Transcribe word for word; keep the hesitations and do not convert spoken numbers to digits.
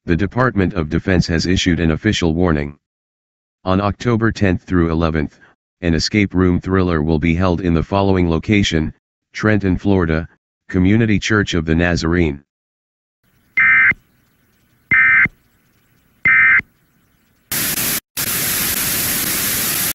the Department of Defense has issued an official warning. On October tenth through eleventh, an escape room thriller will be held in the following location: Trenton, Florida, Community Church of the Nazarene.